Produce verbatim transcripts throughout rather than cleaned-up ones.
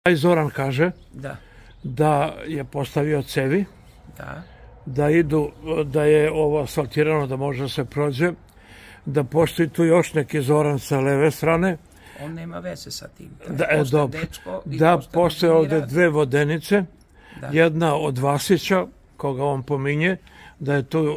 Taj Zoran kaže Da. da je postavio cevi, Da. da idu, da je ovo asfaltirano, da može da se prođe, da postoji tu još neki Zoran sa leve strane. On nema veze sa tim. Da, e, dobro. Da postoje ovde dve vodenice, Da. jedna od Vasića, koga on pominje, da je to uh,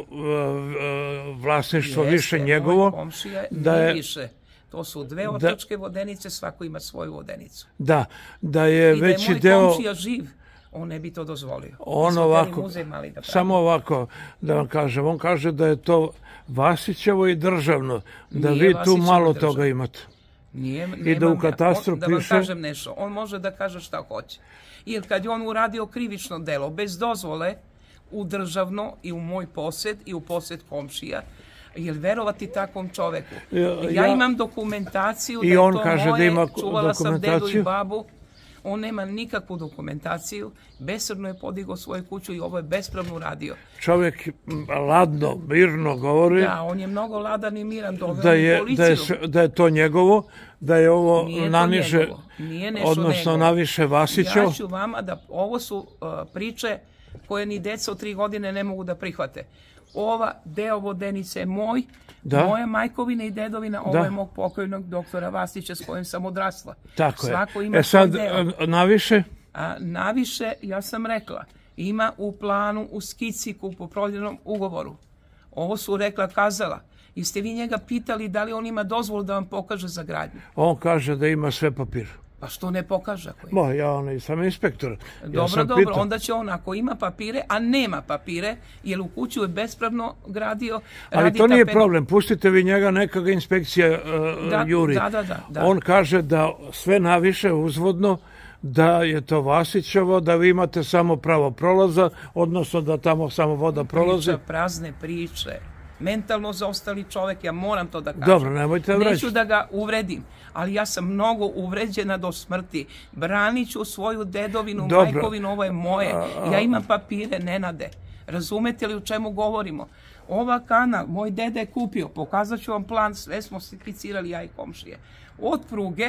uh, vlasništvo Jeste, više moj njegovo. komšija da nije je, više. To su dve otočke vodenice, svako ima svoju vodenicu. Da, da je I da veći je moj deo... komšija živ, on ne bi to dozvolio. On ovako, da samo ovako da vam kažem, on kaže da je to Vasićevo i državno, da Nije vi tu Vasićevo malo i državno. toga imate. Nije, I da u katastru ja. on, Da vam piše... kažem nešto, on može da kaže šta hoće. Jer kad je on uradio krivično delo bez dozvole u državno i u moj posed i u posed komšija, jel verovati takvom čoveku? Ja, ja imam dokumentaciju i da je on to kaže moje, da ima čuvala sam dedu i dokumentaciju. babu. On nema nikakvu dokumentaciju, bespravno je podigao svoju kuću i ovo je bespravno uradio. Čovjek ladno, mirno govori Da, on je mnogo ladan i miran, doveo da u je, policiju. da, je, da je to njegovo, da je ovo Nije to naniže, njegovo. Nije nešto odnosno njegovo. naviše Vasićevo. Ja ću vama da, ovo su uh, priče koje ni deca od tri godine ne mogu da prihvate. Ova deo vodenice je moj, Da. moja majkovina i dedovina, ovo Da. je mog pokojnog doktora Vasića s kojim sam odrasla. Tako Svako je. ima E sad, svoj deo. naviše? A naviše, ja sam rekla, ima u planu, u skici, kupoprodajnom ugovoru. Ovo su rekla, kazala. Jeste vi njega pitali da li on ima dozvolu da vam pokaže za gradnju? On kaže da ima sve papir. Pa što ne pokaže ako ima? Mo, ja on sam inspektor. Ja Dobro, sam dobro, pitao. onda će on ako ima papire, a nema papire, jer u kuću je bespravno gradio. Ali radi to nije tapet- problem, pustite vi njega, neka ga inspekcija uh, Da, juri. da, da, da, da. On kaže da sve naviše uzvodno, da je to Vasićevo, da vi imate samo pravo prolaza, odnosno da tamo samo voda prolazi. Priča, prazne priče. Mentalno zaostali čovek, ja moram to da kažem. Dobro, nemojte da Neću vraćate. da ga uvredim, ali ja sam mnogo uvređena do smrti. Branit ću svoju dedovinu, Dobro. majkovinu, ovo je moje. Ja imam papire, Nenade. Razumete li u čemu govorimo? Ova kanal, moj deda je kupio, pokazat ću vam plan, sve smo slikicirali ja i komšije. Od pruge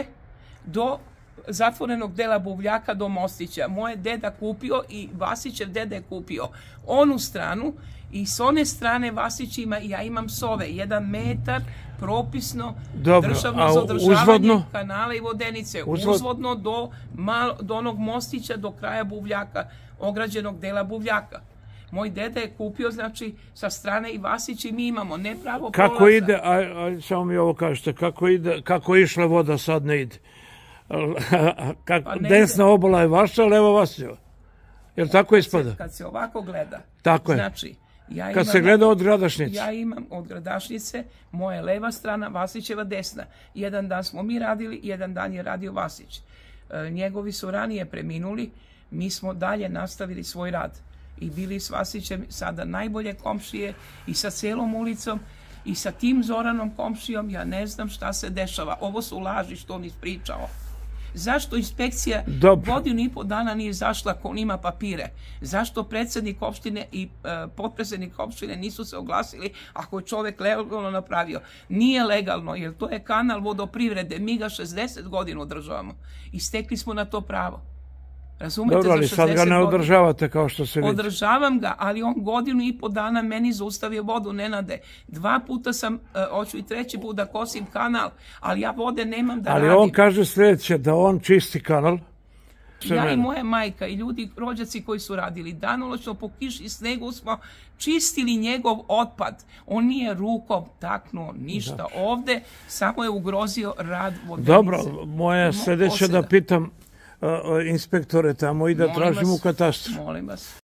do zatvorenog dela Buvljaka do Mostića. Moje deda kupio i Vasićev deda je kupio onu stranu i s one strane Vasić ima i ja imam s ove. Jedan metar propisno Dobro, državno a za održavanje uzvodno? kanala i vodenice. Uzvod- Uzvodno do, mal, do onog Mostića, do kraja Buvljaka, ograđenog dela Buvljaka. Moj deda je kupio, znači, sa strane i Vasić i mi imamo, ne pravo prolaza. Kako ide, aj, aj, samo mi ovo kažete, kako ide, kako je išla voda, sad ne ide. Kako, Pa ne desna ide. obola je vaša, leva Vasićeva. Jel tako ispada? Kad se ovako gleda, Tako je. znači, ja Kad imam, se gleda od gradašnjice. ja imam od gradašnjice, moja leva strana, Vasićeva desna. Jedan dan smo mi radili, jedan dan je radio Vasić. E, njegovi su ranije preminuli, mi smo dalje nastavili svoj rad. I bili s Vasićem sada najbolje komšije i sa celom ulicom i sa tim Zoranom komšijom, ja ne znam šta se dešava. Ovo su laži što on ispričao. Zašto inspekcija Dobro. godinu i po dana nije izašla ako on ima papire? Zašto predsjednik opštine i e, potpredsjednik opštine nisu se oglasili ako je čovjek legalno napravio? Nije legalno, jer to je kanal vodoprivrede. Mi ga šezdeset godina održavamo i stekli smo na to pravo. Razumete? Dobro, ali za sad ga šezdeset ne godina. održavate kao što se vidi. Održavam ga, ali on godinu i po dana meni zaustavio vodu, Nenade. Dva puta sam, uh, hoću i treći put da kosim kanal, ali ja vode nemam da Ali radim. on kaže sljedeće, da on čisti kanal. Sve Ja i mene. moja majka i ljudi, rođaci koji su radili danonoćno po kiši i snegu smo čistili njegov otpad. On nije rukom taknuo ništa ovde, samo je ugrozio rad vodenice. Dobro, moje Mog sljedeće da poseda. pitam uh, inspektore tamo i da Molim tražim vas, u katastru. Molim vas.